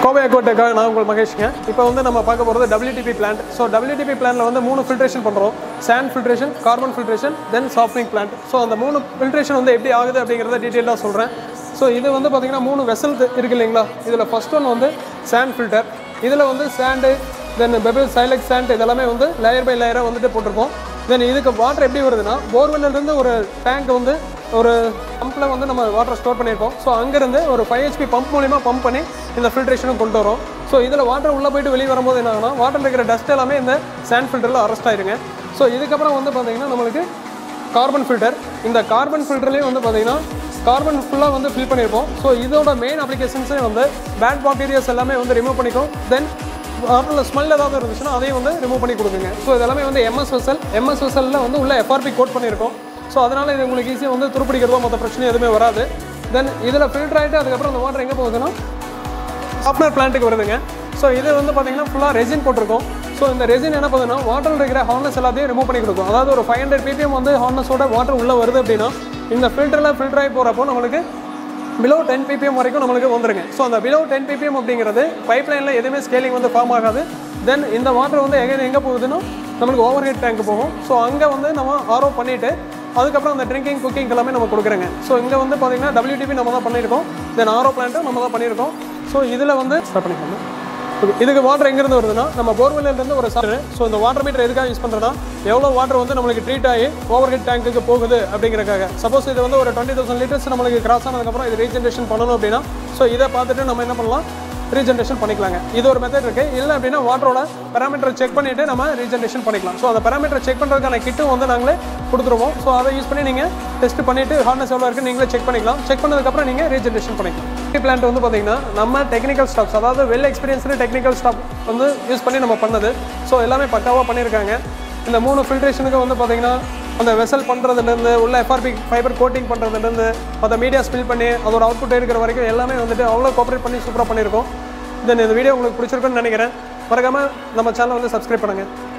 Kovai Aquatech நான் உங்கள் மகேஷ்ங்க. இப்போ வந்து நம்ம பார்க்க போறது WTP plant. So WTP plantல வந்து மூணு filtration பண்றோம். Sand filtration, carbon filtration, then softening plant. So அந்த மூணு filtration வந்து எப்படி ஆகுது அப்படிங்கறத டீடைலா சொல்றேன். So இது வந்து பாத்தீங்கன்னா மூணு வெசல் இருக்கு இல்லீங்களா? இதுல ஃபர்ஸ்ட் ஒன் வந்து sand filter. இதுல வந்து sand, then pebble, silex sand இதெல்லாம் வந்து லேயர் பை லேயரா வந்துட்டு போட்டுருக்கோம். Then இதுக்கு வாட்டர் எப்படி வருதுன்னா போர்வெல்ல இருந்து ஒரு டேங்க் வந்து ஒரு பம்ப்ல வந்து நம்ம வாட்டர் ஸ்டோர் பண்ணிருக்கோம். சோ அங்க இருந்து ஒரு 5 HP பம்ப் மூலமா பம்ப் பண்ணி இந்த ஃபில்ட்ரேஷனை கொண்டு வரோம். சோ இதுல வாட்டர் உள்ள போய்ட்டு வெளிய வரும்போது என்ன ஆகும்னா வாட்டர்ல இருக்கிற டஸ்ட் எல்லாமே இந்த சாண்ட் ஃபில்டர்ல அரெஸ்ட் ஆயிருங்க. சோ இதுக்கு அப்புறம் வந்து பாத்தீங்கன்னா நமக்கு கார்பன் ஃபில்டர். இந்த கார்பன் ஃபில்டர்லயே வந்து பாத்தீங்கன்னா கார்பன் ஃபுல்லா வந்து ஃபில் பண்ணிருப்போம். சோ இதோட மெயின் அப்ளிகேஷன்ஸே வந்து பேட் பாக்டீரியாஸ் எல்லாமே வந்து ரிமூவ் பண்ணிக்கும். தென் வாட்டர்ல ஸ்மெல் ஏதாவது இருந்துச்சுன்னா அதையும் வந்து ரிமூவ் பண்ணி கொடுக்குங்க. ஸோ இதெல்லாமே வந்து எம்எஸ் வெசல்ல வந்து உள்ள FRP கோட் பண்ணியிருக்கோம். ஸோ அதனால இது உங்களுக்கு ஈஸியாக வந்து துருப்பிடிக்கிறதோ மற்ற பிரச்சனை எதுவுமே வராது. தென் இதில் ஃபில்டர் ஆகிட்டு அதுக்கப்புறம் அந்த வாட்டர் எங்கே போகுதுன்னா சாஃப்ட்வேர் பிளான்ட்டுக்கு வருதுங்க. ஸோ இது வந்து பார்த்தீங்கன்னா ஃபுல்லாக ரெசின் போட்டிருக்கோம். ஸோ இந்த ரெசின் என்ன பண்ணுதுன்னா வாட்டரில் இருக்கிற ஹார்னஸ் எல்லாத்தையும் ரிமூவ் பண்ணி கொடுக்கும். அதாவது ஒரு 500 ppm வந்து ஹார்னஸோட வாட்டர் உள்ளே வருது அப்படின்னா இந்த ஃபில்டரில் ஃபில்டர் ஆகி போகிறப்போ நம்மளுக்கு below 10 ppm வரைக்கும் நம்மளுக்கு வந்துருங்க. ஸோ அந்த below 10 ppm அப்படிங்கிறது பைப் லைனில் எதுவுமே ஸ்கேலிங் வந்து ஃபார்ம் ஆகாது. தென் இந்த வாட்டர் வந்து எங்கே போகுதுன்னா நம்மளுக்கு ஓவர் ஹெட் டேங்க் போகும். ஸோ அங்கே வந்து நம்ம RO பண்ணிவிட்டு அதுக்கப்புறம் அந்த ட்ரிங்கிங் குக்கிங் எல்லாமே நம்ம கொடுக்குறோங்க. ஸோ இங்கே வந்து பார்த்தீங்கன்னா WTP நம்ம தான் பண்ணியிருக்கோம். தென் RO பிளான்ட்டும் நம்ம தான் பண்ணியிருக்கோம். ஸோ இதில் வந்து ஸ்டார்ட் பண்ணிக்கோங்க. இதுக்கு வாட்டர் எங்கேருந்து வருதுன்னா நம்ம போர்வெல்லேருந்து ஒரு சார். ஸோ இந்த வாட்டர் மீட்டர் எதுக்காக யூஸ் பண்ணுறோன்னா எவ்வளோ வாட்டர் வந்து நம்மளுக்கு ட்ரீட் ஆகி ஓவர் ஹெட் டேங்க்குக்கு போகுது அப்படிங்கிறக்காக. சப்போஸ் இது வந்து ஒரு 20,000 liters நம்மளுக்கு கிராஸ் ஆனதுக்கப்புறம் இது ரீஜென்ரேஷன் பண்ணணும் அப்படின்னா ஸோ இதை பார்த்துட்டு நம்ம என்ன பண்ணலாம் ரீஜென்ரேஷன் பண்ணிக்கலாங்க. இது ஒரு மெத்தட் இருக்குது. இல்லை அப்படின்னா வாட்டரோட பேராமீட்டரை செக் பண்ணிவிட்டு நம்ம ரீஜென்ரேஷன் பண்ணிக்கலாம். ஸோ அந்த பேராமீட்டரை செக் பண்ணுறதுக்கான கிட்டும் வந்து நாங்களே கொடுத்துருவோம். ஸோ அதை யூஸ் பண்ணி நீங்கள் டெஸ்ட் பண்ணிவிட்டு ஹார்னஸ் எவ்வளோ இருக்குது நீங்களே செக் பண்ணிக்கலாம். செக் பண்ணதுக்கப்புறம் நீங்கள் ரீஜென்ரேஷன் பண்ணிக்கலாம். பிளான்ட் வந்து பார்த்தீங்கன்னா நம்ம டெக்னிக்கல் ஸ்டாஃப்ஸ் அதாவது வெல் எக்ஸ்பீரியன்ஸ்டு டெக்னிக்கல் ஸ்டாஃப் வந்து யூஸ் பண்ணி நம்ம பண்ணது. ஸோ எல்லாமே பக்காவாக பண்ணியிருக்காங்க. இந்த மூணு ஃபில்ட்ரேஷனுக்கு வந்து பார்த்தீங்கன்னா அந்த வெசல் பண்ணுறதுலேருந்து உள்ள FRP ஃபைபர் கோட்டிங் பண்ணுறதுலேருந்து அதை மீடியா ஸ்பில் பண்ணி அதோட அவுட்புட் இருக்கிற வரைக்கும் எல்லாமே வந்துட்டு அவ்வளோ கோஆப்ரேட் பண்ணி சூப்பராக பண்ணியிருக்கோம். தென் இந்த வீடியோ உங்களுக்கு பிடிச்சிருக்குன்னு நினைக்கிறேன். மறக்காமல் நம்ம சேனலை வந்து சப்ஸ்கிரைப் பண்ணுங்கள்.